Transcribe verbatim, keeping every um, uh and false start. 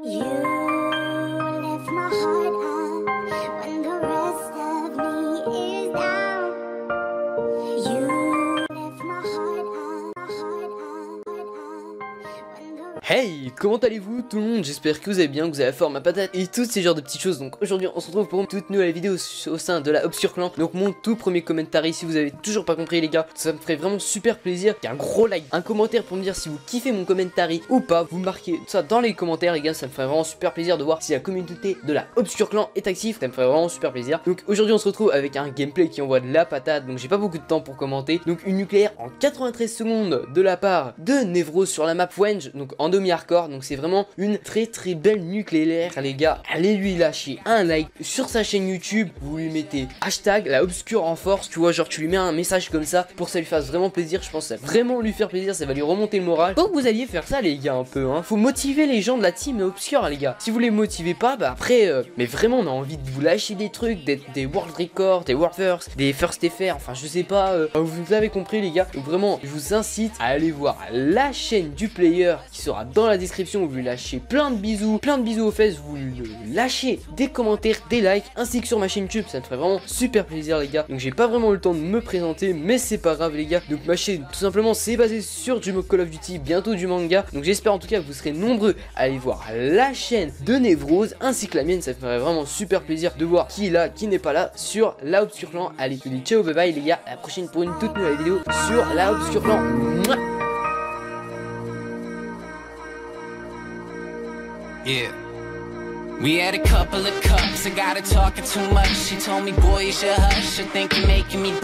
You lift my heart up when the rest of me is down. You lift my heart up, my heart up, heart up when the... Hey, comment allez-vous tout le monde? J'espère que vous allez bien, que vous avez la forme, ma patate et toutes ces genres de petites choses. Donc aujourd'hui on se retrouve pour une toute nouvelle vidéo au sein de la Obscure Clan. Donc mon tout premier commentaire, si vous avez toujours pas compris les gars, ça me ferait vraiment super plaisir qu'il y ait un gros like, un commentaire pour me dire si vous kiffez mon commentaire ou pas. Vous marquez ça dans les commentaires les gars, ça me ferait vraiment super plaisir de voir si la communauté de la Obscure Clan est active. Ça me ferait vraiment super plaisir. Donc aujourd'hui on se retrouve avec un gameplay qui envoie de la patate, donc j'ai pas beaucoup de temps pour commenter. Donc une nucléaire en quatre-vingt-treize secondes de la part de Nevros sur la map Wenge, donc en demi-hardcore. Donc c'est vraiment une très très belle nucléaire les gars. Allez lui lâcher un like sur sa chaîne YouTube, vous lui mettez hashtag la Obscure en force, tu vois, genre tu lui mets un message comme ça pour que ça lui fasse vraiment plaisir. Je pense que ça va vraiment lui faire plaisir, ça va lui remonter le moral. Faut que vous alliez faire ça les gars un peu hein. Faut motiver les gens de la team Obscure les gars. Si vous les motivez pas, bah après euh, mais vraiment on a envie de vous lâcher des trucs, des, des world records, des world first, des first F R, enfin je sais pas, euh, vous avez compris les gars. Donc vraiment je vous incite à aller voir la chaîne du player qui sera dans la description. Vous lui lâchez plein de bisous, plein de bisous aux fesses, vous lui lâchez des commentaires, des likes, ainsi que sur ma chaîne YouTube, ça me ferait vraiment super plaisir les gars. Donc j'ai pas vraiment eu le temps de me présenter, mais c'est pas grave les gars. Donc ma chaîne tout simplement c'est basé sur du Call of Duty, bientôt du manga. Donc j'espère en tout cas que vous serez nombreux à aller voir la chaîne de Nevros ainsi que la mienne, ça me ferait vraiment super plaisir de voir qui est là, qui n'est pas là sur la Obscure Clan. Allez, je vous dis ciao, bye bye les gars, à la prochaine pour une toute nouvelle vidéo sur la Obscure Clan. Mouah. Yeah. We had a couple of cups, I got her talking too much. She told me, boy, you should hush. I think you're making me